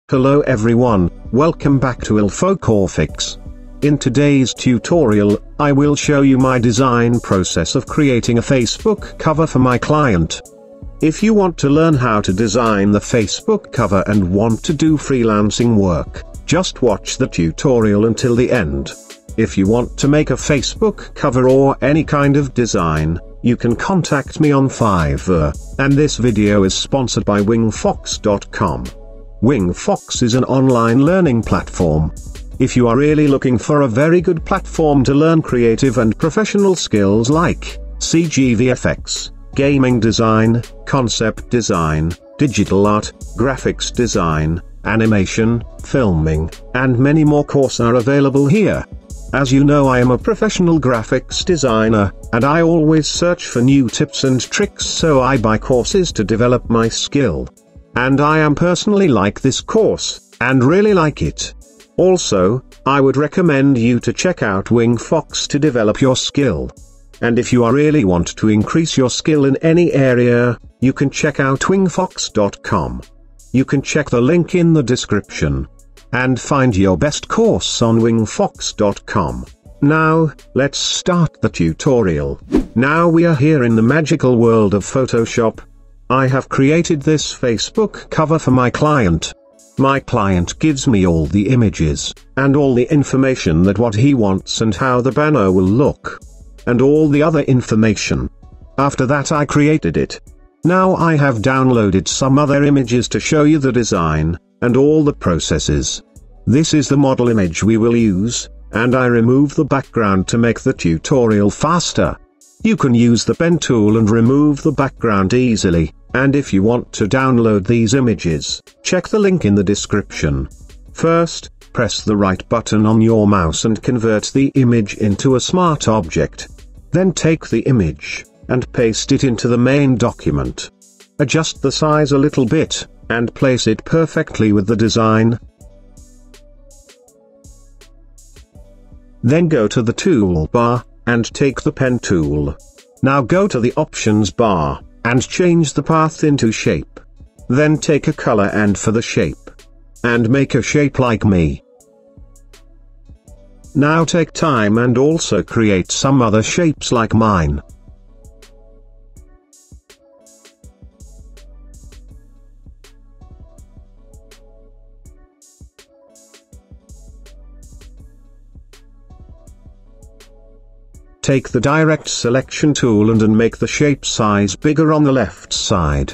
Hello everyone, welcome back to InfoCorefix. In today's tutorial, I will show you my design process of creating a Facebook cover for my client. If you want to learn how to design the Facebook cover and want to do freelancing work, just watch the tutorial until the end. If you want to make a Facebook cover or any kind of design, you can contact me on Fiverr, and this video is sponsored by wingfox.com. Wingfox is an online learning platform. If you are really looking for a very good platform to learn creative and professional skills like CG VFX, gaming design, concept design, digital art, graphics design, animation, filming, and many more courses are available here. As you know, I am a professional graphics designer, and I always search for new tips and tricks, so I buy courses to develop my skill. And I am personally like this course, and really like it. Also, I would recommend you to check out Wingfox to develop your skill. And if you really want to increase your skill in any area, you can check out wingfox.com. You can check the link in the description. And find your best course on wingfox.com. Now, let's start the tutorial. Now we are here in the magical world of Photoshop. I have created this Facebook cover for my client. My client gives me all the images, and all the information that what he wants and how the banner will look. And all the other information. After that I created it. Now I have downloaded some other images to show you the design, and all the processes. This is the model image we will use, and I remove the background to make the tutorial faster. You can use the pen tool and remove the background easily, and if you want to download these images, check the link in the description. First, press the right button on your mouse and convert the image into a smart object. Then take the image, and paste it into the main document. Adjust the size a little bit, and place it perfectly with the design. Then go to the toolbar, and take the pen tool. Now go to the options bar, and change the path into shape. Then take a color and for the shape. And make a shape like me. Now take time and also create some other shapes like mine. Take the direct selection tool and make the shape size bigger on the left side.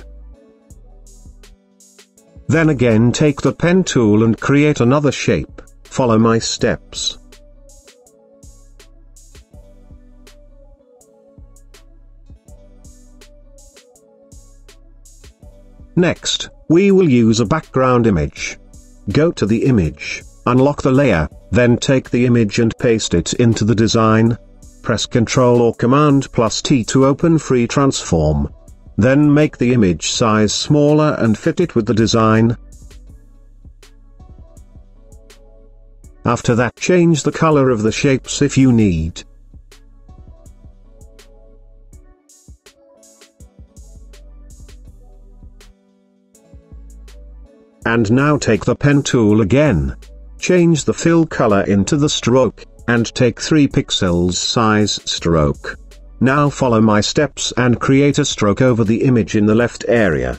Then again take the pen tool and create another shape. Follow my steps. Next, we will use a background image. Go to the image, unlock the layer, then take the image and paste it into the design. Press Ctrl or Command plus T to open Free Transform. Then make the image size smaller and fit it with the design. After that, change the color of the shapes if you need. And now take the pen tool again. Change the fill color into the stroke, and take 3 pixels size stroke. Now follow my steps and create a stroke over the image in the left area.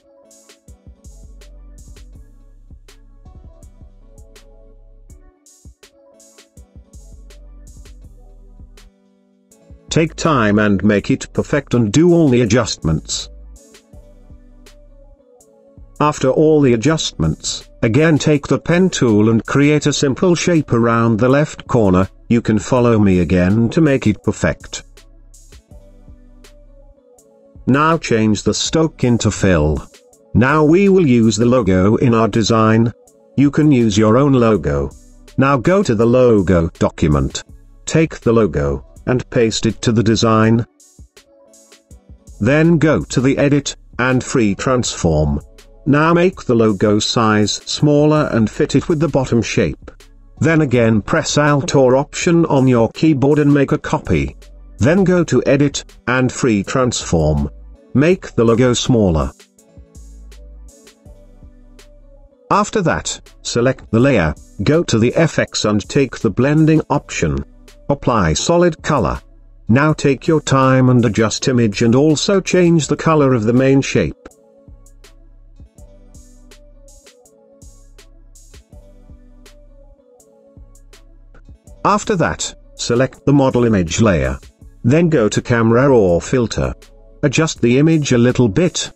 Take time and make it perfect and do all the adjustments. After all the adjustments, again take the pen tool and create a simple shape around the left corner. You can follow me again to make it perfect. Now change the stroke into fill. Now we will use the logo in our design. You can use your own logo. Now go to the logo document. Take the logo, and paste it to the design. Then go to the edit, and free transform. Now make the logo size smaller and fit it with the bottom shape. Then again press Alt or Option on your keyboard and make a copy. Then go to Edit, and Free Transform. Make the logo smaller. After that, select the layer, go to the FX and take the blending option. Apply solid color. Now take your time and adjust image and also change the color of the main shape. After that, select the model image layer. Then go to camera or filter. Adjust the image a little bit.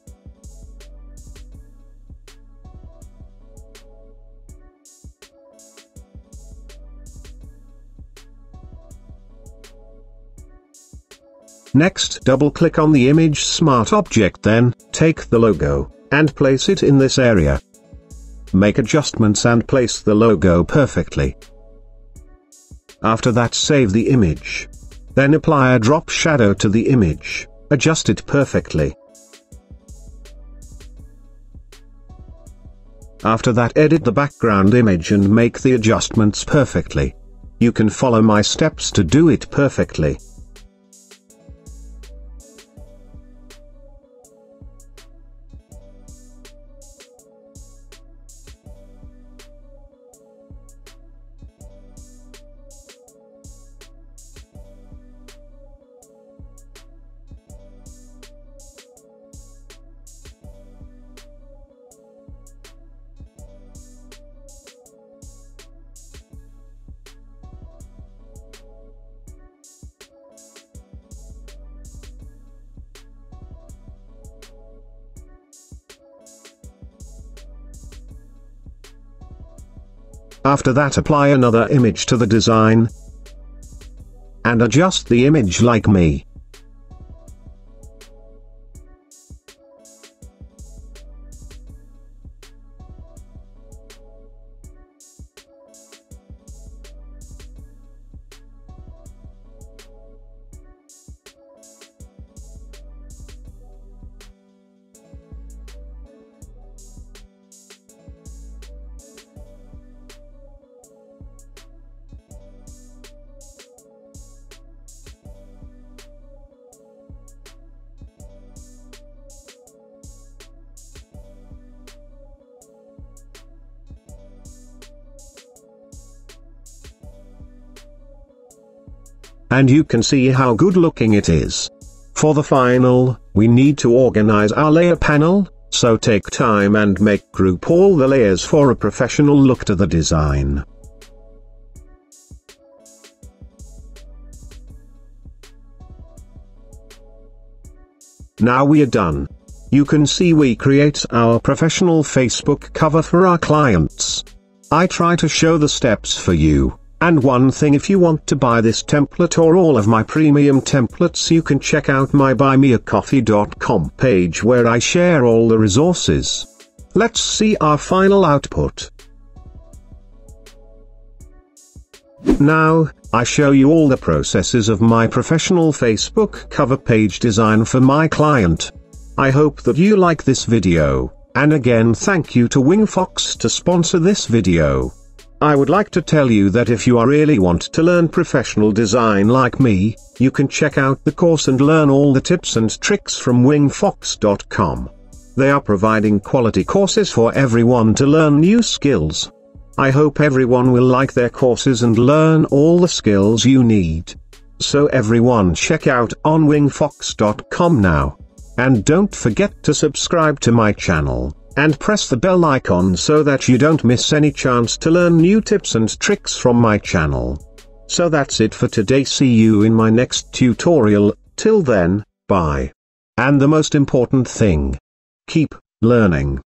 Next, double-click on the image smart object, then take the logo and place it in this area. Make adjustments and place the logo perfectly. After that, save the image. Then apply a drop shadow to the image, adjust it perfectly. After that, edit the background image and make the adjustments perfectly. You can follow my steps to do it perfectly. After that, apply another image to the design and adjust the image like me. And you can see how good looking it is. For the final, we need to organize our layer panel, so take time and group all the layers for a professional look to the design. Now we are done. You can see we create our professional Facebook cover for our clients. I try to show the steps for you. And one thing, if you want to buy this template or all of my premium templates, you can check out my buymeacoffee.com page where I share all the resources. Let's see our final output. Now, I show you all the processes of my professional Facebook cover page design for my client. I hope that you like this video, and again thank you to Wingfox to sponsor this video. I would like to tell you that if you really want to learn professional design like me, you can check out the course and learn all the tips and tricks from wingfox.com. They are providing quality courses for everyone to learn new skills. I hope everyone will like their courses and learn all the skills you need. So everyone, check out on wingfox.com now. And don't forget to subscribe to my channel, and press the bell icon so that you don't miss any chance to learn new tips and tricks from my channel. So that's it for today. See you in my next tutorial. Till then, bye. And the most important thing, keep learning.